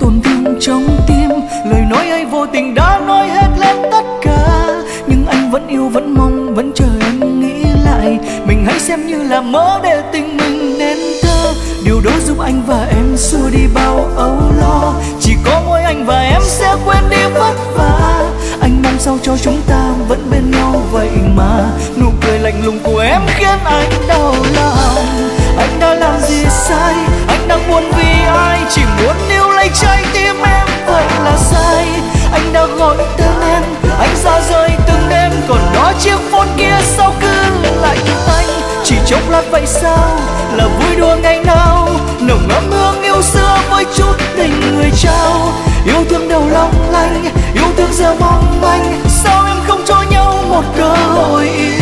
tổn thương trong tim. Lời nói ấy vô tình đã nói hết lên tất cả, nhưng anh vẫn yêu, vẫn mong, vẫn chờ em nghĩ lại. Mình hãy xem như là mơ để tình mình nên thơ. Điều đó giúp anh và em xua đi bao âu lo. Chỉ có mỗi anh và em sẽ quên đi vất vả. Anh mong sao cho chúng ta vẫn bên nhau vậy mà. Nụ cười lạnh lùng của em khiến anh đau lòng. Anh đã làm gì sai, anh đang buồn vì ai. Chỉ muốn níu lấy trái tim em, vậy là sai. Anh đã gọi tên em, anh ra rời từng đêm. Còn đó chiếc phone kia sao cứ lạnh tanh. Chỉ chốc lát vậy sao là vui đùa ngày nào. Nồng ấm hương yêu xưa với chút tình người trao. Yêu thương đầu long lanh, yêu thương giờ mong manh. Sao em không cho nhau một cơ hội yêu.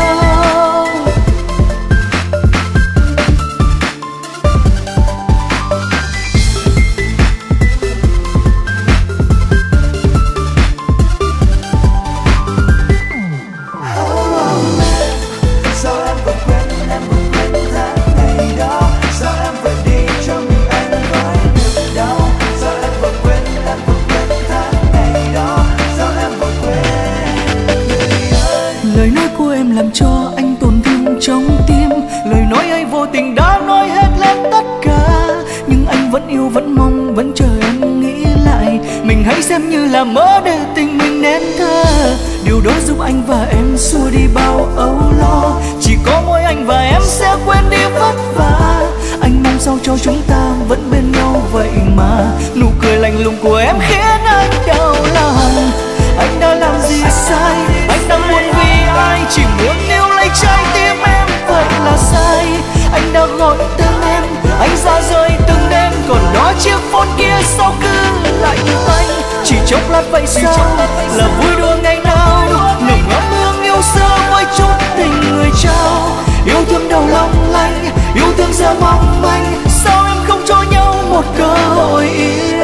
Lời nói của em làm cho anh tổn thương trong tim. Lời nói ấy vô tình đã nói hết lên tất cả, nhưng anh vẫn yêu, vẫn mong, vẫn chờ em nghĩ lại. Mình hãy xem như là mơ để tình mình nên thơ. Điều đó giúp anh và em xua đi bao âu lo. Chỉ có mỗi anh và em sẽ quên đi vất vả. Anh mong sao cho chúng ta vẫn bên nhau vậy mà. Nụ cười lạnh lùng của em khiến anh đau lòng. Anh đã làm gì sai, anh đang buồn vì ai. Chỉ muốn níu lấy trái tim em, vậy là sai. Anh đã gọi tên em, anh ra rời từng đêm. Còn đó chiếc phone kia sao cứ lạnh tanh. Chỉ chốc lát vậy sao là vui đùa ngày nào. Nồng ấm hương yêu xưa với chút tình người trao. Yêu thương đầu long lanh, yêu thương giờ mong manh. Sao em không cho nhau một cơ hội yêu.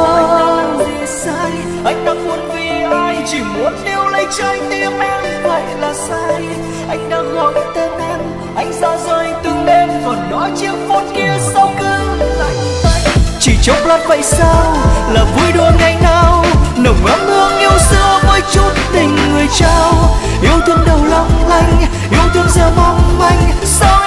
Anh đang buồn vì ai, chỉ muốn níu lấy trái tim em, vậy là sai. Anh đang gọi tên em, anh ra rời từng đêm. Còn đó chiếc phone kia sao cứ lạnh tanh. Chỉ chốc lát vậy sao là vui đùa ngày nào. Nồng ấm hương yêu xưa với chút tình người trao. Yêu thương đầu long lanh, yêu thương giờ mong manh. Sao